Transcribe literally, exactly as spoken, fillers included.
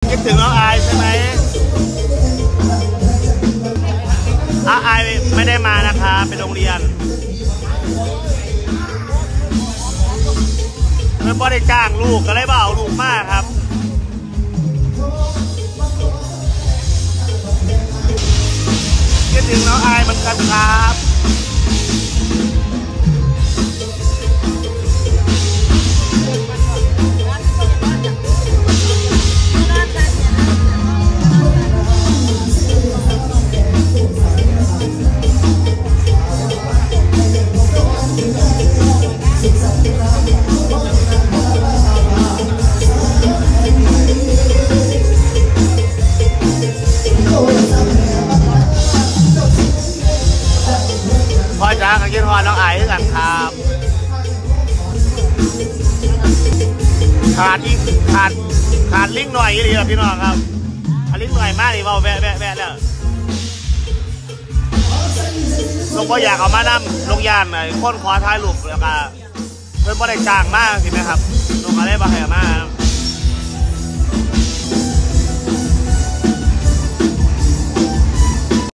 คิดถึงน้องอายใช่ไหมอาอายไม่ได้มานะคะไปโรงเรียนเพื่อนพ่อได้จ้างลูกก็เลยเบาลูกมากครับคิดถึงน้องอายเหมือนกันครับพ่อจ๋ากับยินฮอนน้องไอ้กันครับขาดอีกขาดขาดลิงหน่อยดีครับพี่น้องครับขาดลิงหน่อยมากเลยว่าแวะแวะแวะแล้วลงพ่ออยากเอามานั่งลงยานคนขอท้ายลูกแล้วก็เพื่อนพ่อได้จ้างมากใช่ไหมครับลงมาได้มาให้มา